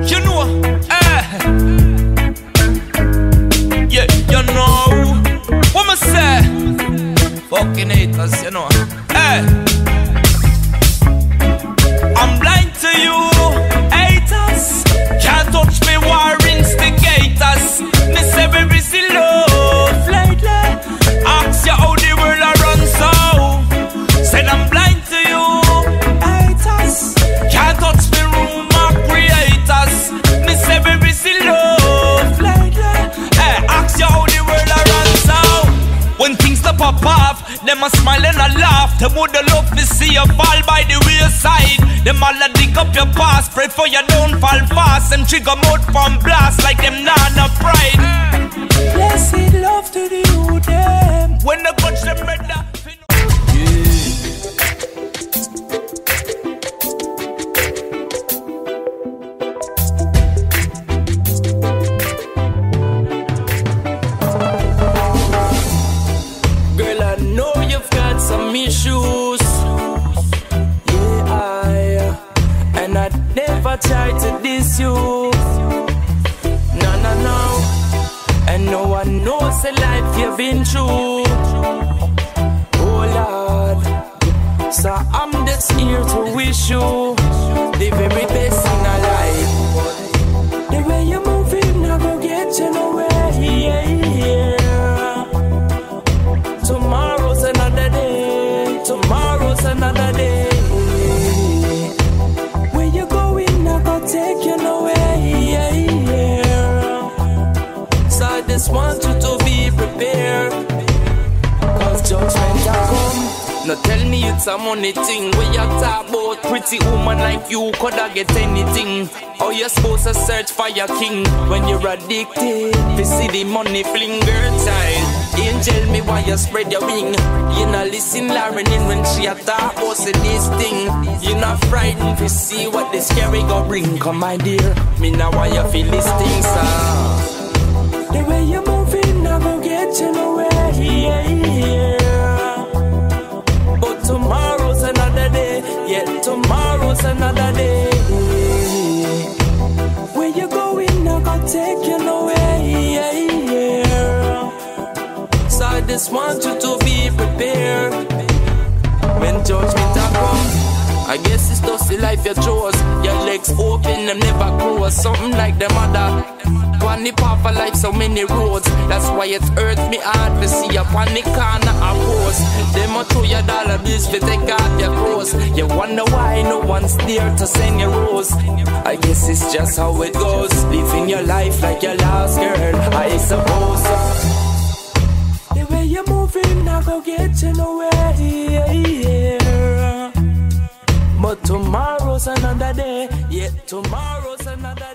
You know, yeah, you know what me say? Fucking haters, you know. I'm blind to you, haters. Can't touch me, war instigators. Me say we busy love lately. Ask you how the world a run so. Said I'm blind to you, haters. Can't touch me, rumor creators. Me say we busy love lately. Ask you how the world a run so. When things stop pop off, them a smile and a laugh. Them woulda love to see you fall by the wayside. Them all a dig up your past, pray for you don't fall fast. Them trigger mode from blast like them nana pride. Blessed love to the youth them. When they punch them red yeah. Girl, I know you've got some issues. And I never tried to diss you. No. And no one knows the life you've been through. Oh Lord. So I'm just here to wish you the very best in our life. The way you're moving, I go get you nowhere. Yeah. Tomorrow's another day. Tomorrow's another day. Take you nowhere, so I just want you to be prepared, cause judgment a come. Now tell me it's a money thing. Where you talk about pretty woman like you coulda get anything. How you supposed to search for your king when you're addicted to see the money fling? Girl child, angel me why you spread your wing. You not listen Lauren in when she a talk about say this thing. You not frightened to see what the scary go bring. Come my dear, me now why you feel this thing, sir. The way you moving, I go get you nowhere. But tomorrow's another day. Yeah, tomorrow's another day. Where you going, I go take you nowhere. So I just want you to be prepared when judgment a come. I guess it's just the life you chose. Your legs open, them never close. Something like the mother. On the path of life, so many roads. That's why it hurts me hard to see you on the corner of post. Them a throw your dollar bills to take out your clothes. You wonder why no one's there to send you rose. I guess it's just how it goes. Living your life like your last girl, I suppose. The way you're moving, I go get you nowhere. But tomorrow's another day. Yeah, tomorrow's another day.